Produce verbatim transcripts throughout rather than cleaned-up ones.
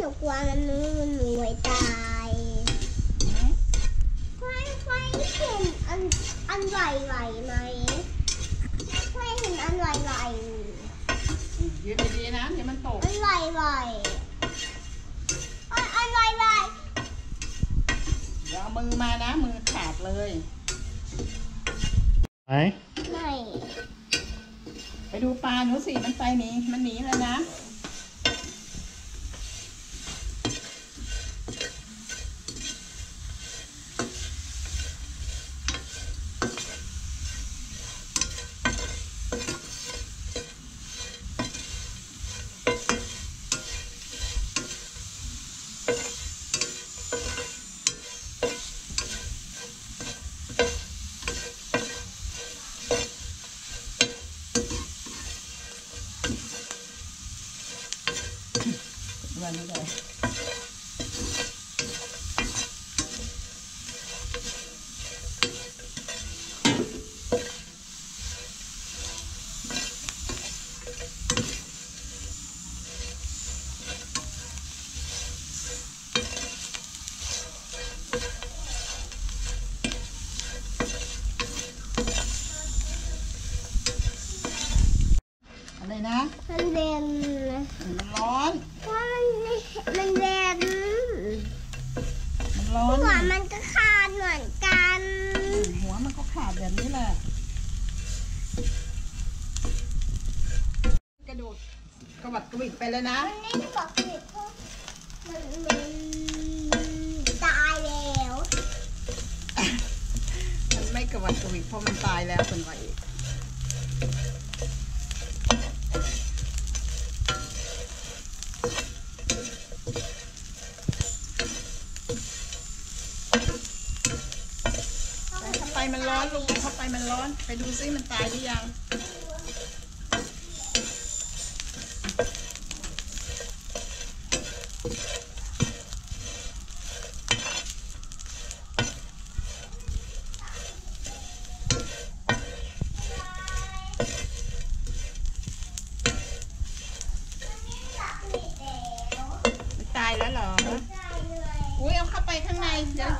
นูกลัวมันมันหนูไว้ตายค่อยค่อยเห็นอันอันไหวไหวไหมค่อยเห็นอันไหวไหวยืดดีๆนะเดี๋ยวมันตกอันไหวไหวอันอันไหวไหวเดี๋ยวเอามือมานะมือขาดเลยไหนไม่ไปดูปลาหนูสิมันไปหนีมันหนีเลยนะวันนี้เลยอะไรนะมันเด่นมันร้อนมันมันเด่นมันร้อนหัวมันก็ขาดเหมือนกันหัวมันก็ขาดแบบนี้แหละกระโดดกระวัดกระวิดไปเลยนะมันไม่ได้บอกผิดเพราะมันมันตายแล้วมันไม่กระวัดกระวิดเพราะมันตายแล้วเป็นไรอีกมันร้อนลูกเข้าไปมันร้อนไปดูซิมันตายหรือยังมันตายแล้วเหรออุ้ยเอาเข้าไปข้างในเดี๋ยว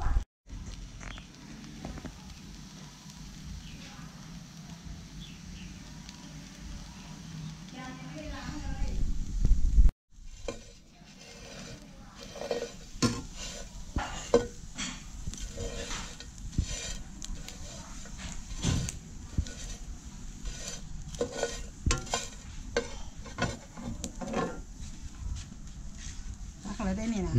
อะไรได้นี่นะ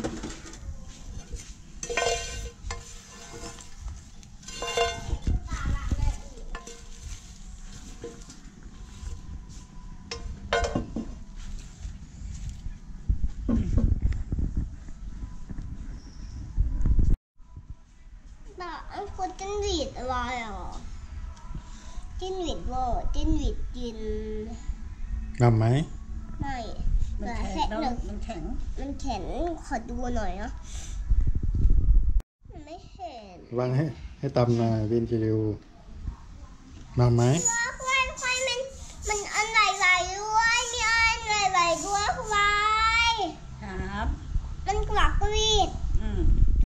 แต่อันคนจิ้นหวีดอะไรอ่ะจิ้นหวีดเวอร์จิ้นหวีดกินงำไหมไม่มันแข็งมันแข็งมันแข็งขอดูหน่อยนะมันไม่เห็นวางให้ให้ตำหน่อยวินจิริวมาไหมควายควายมันมันอันไหลไหลด้วยมีอันไหลไหลด้วยควายครับมันกลับกรีด